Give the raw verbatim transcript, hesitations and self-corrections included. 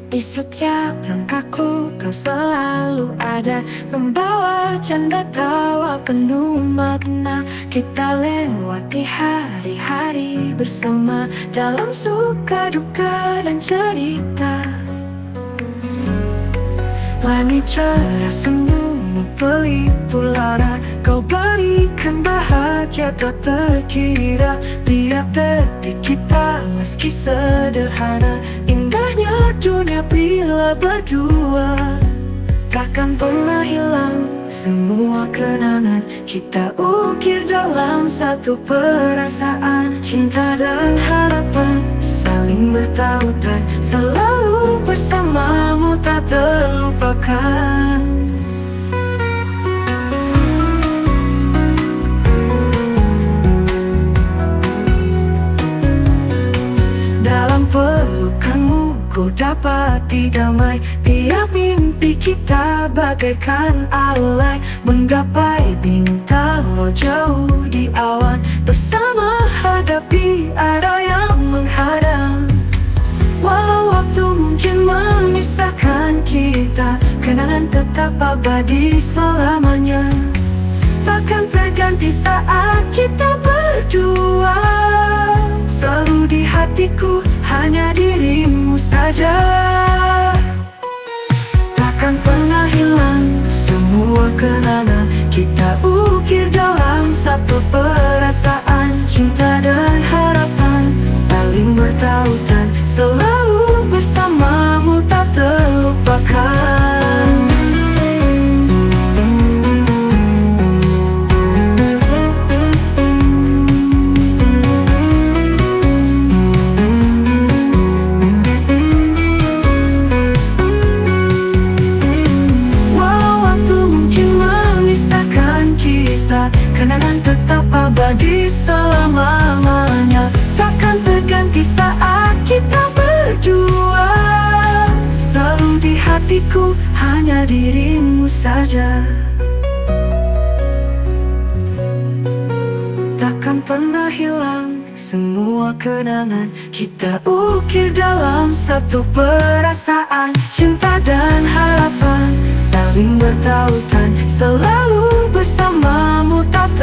Di setiap langkahku kau selalu ada, membawa canda tawa penuh makna. Kita lewati hari-hari bersama, dalam suka duka dan cerita. Langit cerah senyummu pelipur lara, kau berikan bahagia tak terkira. Tiap detik kita meski sederhana, indahnya dunia bila berdua. Takkan pernah hilang semua kenangan, kita ukir dalam satu perasaan. Cinta dan harapan saling bertautan, selalu bersamamu tak terlupakan. Dalam pelukanmu ku dapati damai, tiap mimpi kita bagaikan alay, menggapai bintang walau jauh di awan, bersama hadapi ada yang menghadang. Walau waktu mungkin memisahkan kita, kenangan tetap abadi selamanya. Takkan terganti saat kita berdua, selalu di hatiku hanya dirimu saja. Takkan pernah hilang semua kenangan, kita ukir dalam satu perasaan. Cinta dan harapan saling bertautan, selalu bersamamu tak terlupakan. Kenangan tetap abadi selama-lamanya, takkan terganti saat kita berdua, selalu di hatiku hanya dirimu saja. Takkan pernah hilang semua kenangan, kita ukir dalam satu perasaan. Cinta dan harapan saling bertautan, selalu bersamamu tak